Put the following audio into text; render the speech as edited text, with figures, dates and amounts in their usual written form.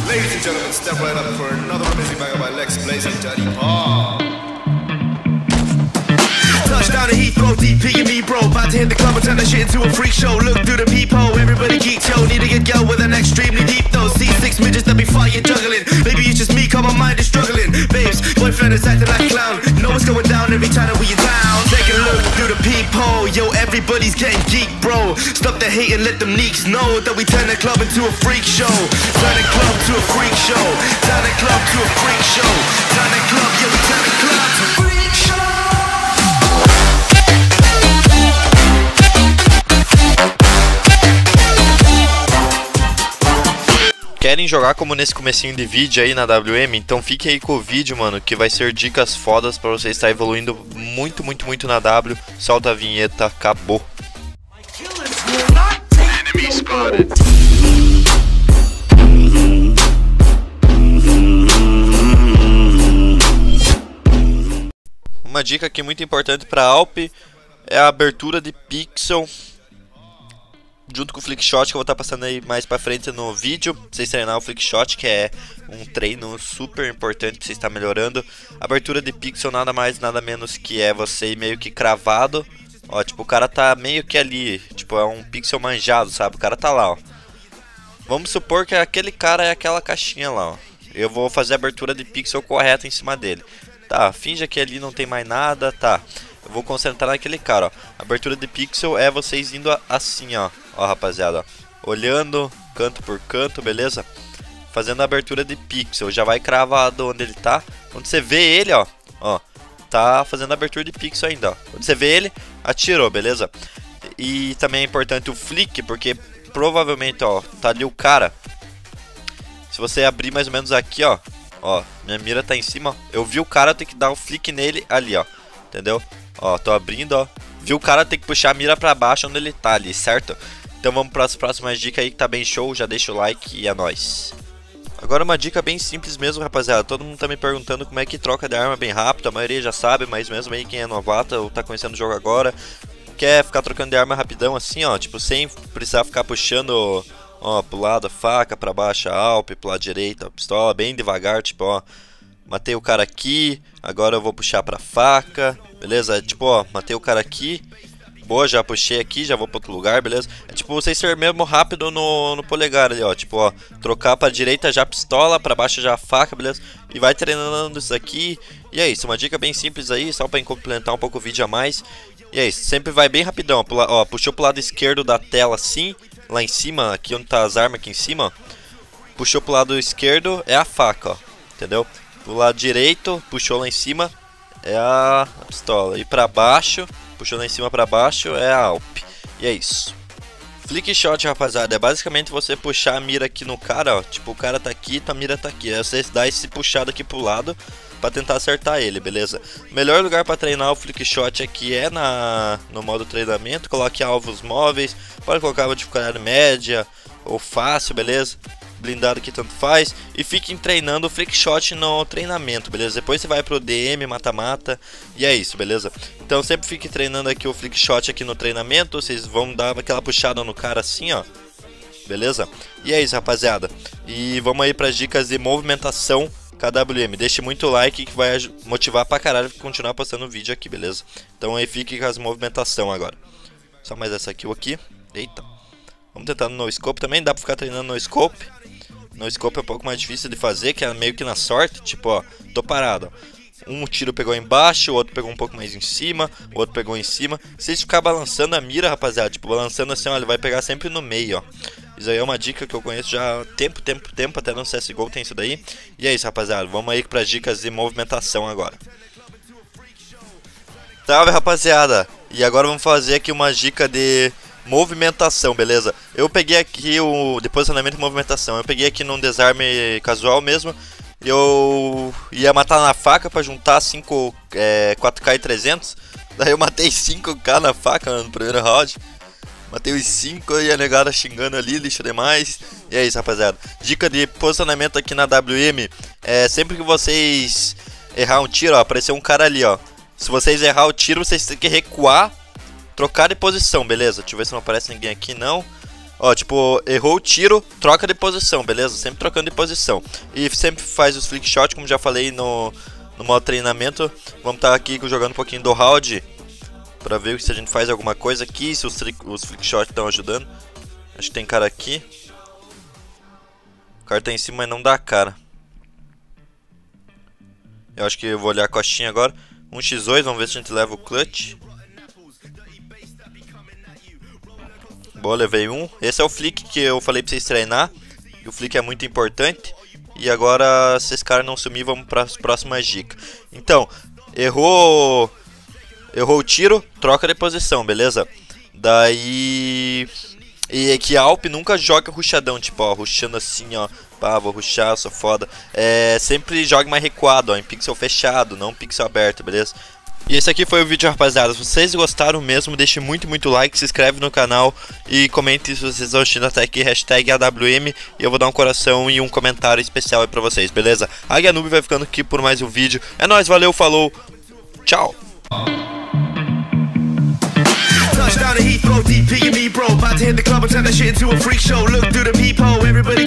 Ladies and gentlemen, step right up for another amazing banger by Lex Blaze and Daddy Paul. Touchdown to Heathrow, DP and me, bro. About to hit the club and turn that shit into a freak show. Look through the peephole, everybody geek, yo. Need to get girl with an extremely deep though. C6 midgets that be fire juggling. Maybe it's just me, cause my mind is struggling. Babes, boyfriend is acting like a clown. Know what's going down every time that we are down. Take a look through the peephole, yo. Everybody's getting geek, bro. Stop the hate and let them neeks know that we turn the club into a freak show. Turn the club to a freak show. Turn the club to a freak show. Turn the club, yeah, we turn the club to a freak show. Querem jogar como nesse comecinho de vídeo aí na WM? Então fiquem aí com o vídeo, mano, que vai ser dicas fodas pra você estar evoluindo muito na W. Solta a vinheta, acabou. Uma dica aqui muito importante pra Alp é a abertura de pixel junto com o Flickshot, que eu vou estar passando aí mais pra frente no vídeo, pra vocês treinar o Flickshot, que é um treino super importante pra você estar melhorando. Abertura de pixel nada mais, nada menos que é você meio que cravado. Ó, tipo, o cara tá meio que ali, tipo, é um pixel manjado, sabe? O cara tá lá, ó. Vamos supor que aquele cara é aquela caixinha lá, ó. Eu vou fazer a abertura de pixel correta em cima dele. Tá, finja que ali não tem mais nada, tá. Eu vou concentrar naquele cara, ó. Abertura de pixel é vocês indo assim, ó. Ó, rapaziada, ó. Olhando canto por canto, beleza? Fazendo a abertura de pixel. Já vai cravado onde ele tá. Quando você vê ele, ó. Ó, tá fazendo a abertura de pixel ainda, ó. Quando você vê ele, atirou, beleza? E também é importante o flick, porque provavelmente, ó, tá ali o cara. Se você abrir mais ou menos aqui, ó. Ó, minha mira tá em cima, ó. Eu vi o cara, eu tenho que dar um flick nele ali, ó. Entendeu? Ó, tô abrindo, ó. Viu o cara, tem que puxar a mira pra baixo onde ele tá ali, certo? Então vamos para as próximas dicas aí que tá bem show. Já deixa o like e é nóis. Agora uma dica bem simples mesmo, rapaziada. Todo mundo tá me perguntando como é que troca de arma bem rápido. A maioria já sabe, mas mesmo aí quem é novato ou tá conhecendo o jogo agora, quer ficar trocando de arma rapidão assim, ó. Tipo, sem precisar ficar puxando, ó, pro lado a faca, pra baixo a Alp, pro lado direito a pistola, bem devagar, tipo, ó. Matei o cara aqui, agora eu vou puxar pra faca, beleza? Tipo, ó, matei o cara aqui. Boa, já puxei aqui, já vou pra outro lugar, beleza? É tipo vocês ser mesmo rápido no polegar ali, ó. Tipo, ó, trocar pra direita já a pistola, pra baixo já a faca, beleza? E vai treinando isso aqui. E é isso, uma dica bem simples aí, só pra complementar um pouco o vídeo a mais. E é isso, sempre vai bem rapidão. Ó, puxou pro lado esquerdo da tela assim, lá em cima, aqui onde tá as armas aqui em cima, ó. Puxou pro lado esquerdo, é a faca, ó. Entendeu? Pro lado direito, puxou lá em cima, é a pistola. E pra baixo, puxou lá em cima pra baixo, é a Alp. E é isso. Flickshot, rapaziada, é basicamente você puxar a mira aqui no cara, ó. Tipo, o cara tá aqui, tua mira tá aqui. Aí você dá esse puxado aqui pro lado pra tentar acertar ele, beleza? O melhor lugar pra treinar o Flickshot aqui é no modo treinamento. Coloque alvos móveis, pode colocar uma dificuldade média ou fácil, beleza? Blindado aqui tanto faz. E fiquem treinando o Flickshot no treinamento, beleza? Depois você vai pro DM, mata-mata. E é isso, beleza? Então sempre fique treinando aqui o Flickshot aqui no treinamento. Vocês vão dar aquela puxada no cara assim, ó. Beleza? E é isso, rapaziada. E vamos aí para dicas de movimentação KWM. Deixe muito like que vai motivar pra caralho continuar postando vídeo aqui, beleza? Então aí fique com as movimentação agora. Só mais essa aqui, Eita. Vamos tentar no no-scope também. Dá pra ficar treinando no no-scope. No-scope é um pouco mais difícil de fazer, que é meio que na sorte. Tipo, ó, tô parado, ó. Um tiro pegou embaixo, o outro pegou um pouco mais em cima, o outro pegou em cima. Se você ficar balançando a mira, rapaziada, tipo, balançando assim, ó, ele vai pegar sempre no meio, ó. Isso aí é uma dica que eu conheço já há tempo, até no CSGO tem isso daí. E é isso, rapaziada, vamos aí para dicas de movimentação agora. Salve, rapaziada! E agora vamos fazer aqui uma dica de movimentação, beleza? Eu peguei aqui o de posicionamento e movimentação. Eu peguei aqui num desarme casual mesmo. Eu ia matar na faca pra juntar 4K e 300. Daí eu matei 5K na faca no primeiro round. Matei os 5 e a negada xingando ali, lixo demais. E é isso, rapaziada. Dica de posicionamento aqui na WM. É sempre que vocês errar um tiro, ó, apareceu um cara ali, ó. Se vocês errar o tiro, vocês têm que recuar, trocar de posição, beleza? Deixa eu ver se não aparece ninguém aqui, não. Ó, tipo, errou o tiro, troca de posição, beleza? Sempre trocando de posição. E sempre faz os flick shot, como já falei no modo treinamento. Vamos estar aqui jogando um pouquinho do round pra ver se a gente faz alguma coisa aqui, se os flick shot estão ajudando. Acho que tem cara aqui. O cara tá em cima, mas não dá cara. Eu acho que eu vou olhar a costinha agora. 1x2, vamos ver se a gente leva o clutch. Boa, levei um. Esse é o flick que eu falei pra vocês treinar. E o flick é muito importante. E agora, se esse cara não sumir, vamos para as próximas dicas. Então, errou o tiro, troca de posição, beleza? Daí... E que a Alp nunca joga rushadão, tipo, ó, rushando assim, ó. Pá, vou rushar, sou foda. Sempre joga mais recuado, ó, em pixel fechado, não pixel aberto, beleza? E esse aqui foi o vídeo, rapaziada. Se vocês gostaram mesmo, deixe muito like, se inscreve no canal e comente se vocês estão assistindo até aqui, hashtag AWM, e eu vou dar um coração e um comentário especial aí pra vocês, beleza? Águia Noob vai ficando aqui por mais um vídeo. É nóis, valeu, falou, tchau! Touchdown to Heathrow, DP and me, bro. About to hit the club and turn that shit into a freak show. Look through the peephole, everybody